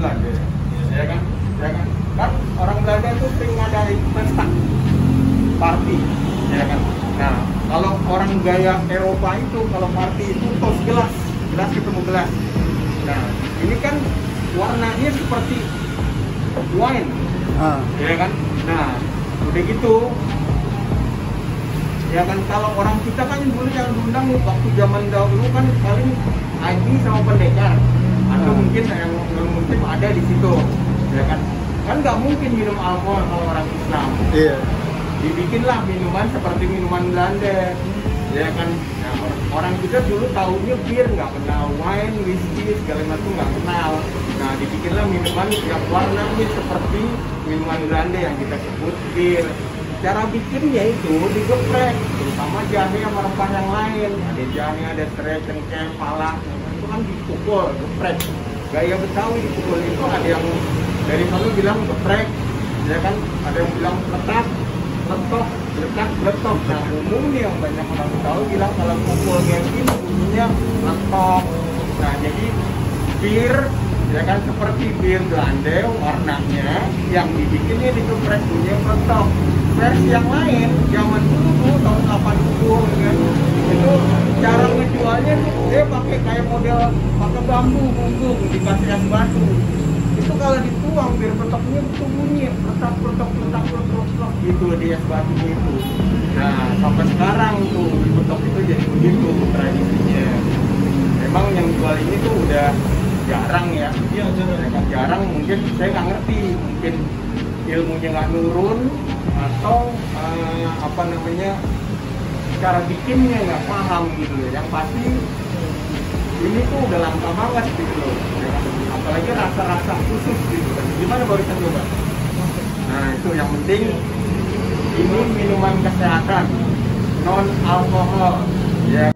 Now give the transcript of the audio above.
Belanda, ya kan? Ya kan? Kan orang Belanda itu sering ngadain pesta party, ya kan? Nah, kalau orang gaya Eropa itu kalau party itu tos gelas ketemu gelas. Nah, ini kan warnanya seperti wine, ya kan? Nah, udah gitu, ya kan kalau orang kita kan dulu yang diundang waktu zaman dahulu kan paling haji sama pendekar atau mungkin yang mungkin ada di situ, ya kan? Kan nggak mungkin minum alkohol kalau orang Islam. Iya. Dibikinlah minuman seperti minuman Belanda, ya kan? Nah, orang kita dulu tahunya bir, nggak kenal wine, whisky segala macam nggak kenal. Nah, dibikinlah minuman yang warnanya seperti minuman Belanda yang kita sebut bir. Cara bikinnya itu digeprek, terutama jahe sama rempah yang lain. Ada jahe, ada serai, cengkeh, pala, itu kan dipukul, geprek. Gaya Betawi dipukul itu ada yang dari sana bilang geprek, ya kan? Ada yang bilang letak, letok, letak, letok. Nah, umumnya yang banyak orang Betawi bilang kalau pukul kayak gini bunyinya letok. Nah, jadi bir, ya kan seperti bir Belanda warnanya yang dibikinnya digeprek bunyinya letok. Versi yang lain zaman dulu tuh tahun 80 kan itu cara ngejualnya dia pakai kayak model pakai bambu bungkung dikasih es batu. Itu kalau dituang biar petoknya itu bunyi letak gitu di es batunya itu. Nah, sampai sekarang tuh petok itu jadi begitu tradisinya. Memang yang jual ini tuh udah jarang ya. Iya, jarang mungkin saya nggak ngerti, mungkin ilmunya nggak nurun atau apa namanya cara bikinnya nggak paham gitu ya. Yang pasti ini tuh udah langka banget gitu loh, ya. Apalagi rasa-rasa khusus gitu kan. Gimana barusan coba? Nah, itu yang penting ini minuman kesehatan non alkohol ya.